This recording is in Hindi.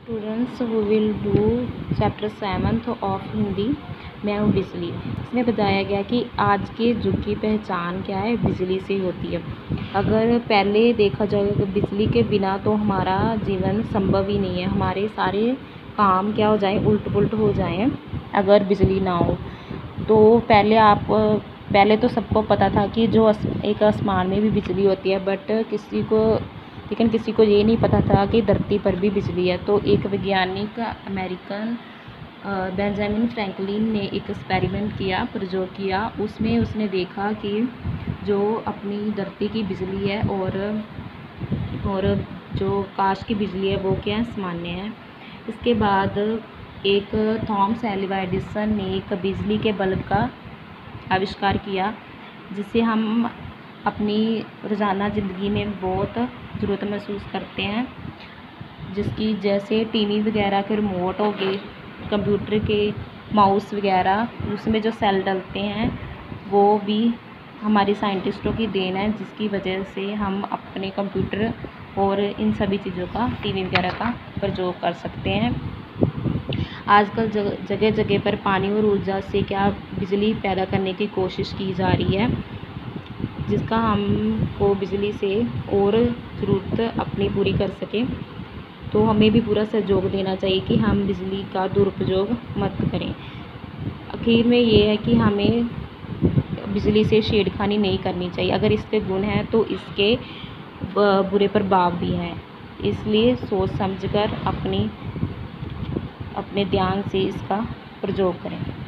Students who will do chapter 7 of Hindi. मैं हूँ बिजली। इसमें बताया गया कि आज के युग की पहचान क्या है, बिजली से होती है। अगर पहले देखा जाए तो बिजली के बिना तो हमारा जीवन संभव ही नहीं है। हमारे सारे काम क्या हो जाए, उल्ट पुल्ट हो जाएं अगर बिजली ना हो। तो पहले तो सबको पता था कि जो एक आसमान में भी बिजली होती है, बट किसी को ये नहीं पता था कि धरती पर भी बिजली है। तो एक वैज्ञानिक अमेरिकन बेंजामिन फ्रैंकलिन ने एक एक्सपेरिमेंट किया, प्रयोग किया। उसमें उसने देखा कि जो अपनी धरती की बिजली है और जो आकाश की बिजली है वो क्या सामान्य है। इसके बाद एक थॉमस एल्वा एडिसन ने एक बिजली के बल्ब का आविष्कार किया, जिसे हम अपनी रोज़ाना ज़िंदगी में बहुत ज़रूरत महसूस करते हैं, जिसकी जैसे टीवी वगैरह के रिमोट हो गए, कंप्यूटर के माउस वगैरह, उसमें जो सेल डलते हैं वो भी हमारे साइंटिस्टों की देन है, जिसकी वजह से हम अपने कंप्यूटर और इन सभी चीज़ों का, टीवी वगैरह का प्रयोग कर सकते हैं। आजकल जगह जगह पर पानी और ऊर्जा से क्या बिजली पैदा करने की कोशिश की जा रही है, जिसका हमको बिजली से और ज़रूरत अपनी पूरी कर सकें। तो हमें भी पूरा सहयोग देना चाहिए कि हम बिजली का दुरुपयोग मत करें। आखिर में ये है कि हमें बिजली से छेड़खानी नहीं करनी चाहिए। अगर इसके गुण हैं तो इसके बुरे प्रभाव भी हैं, इसलिए सोच समझकर अपने ध्यान से इसका प्रयोग करें।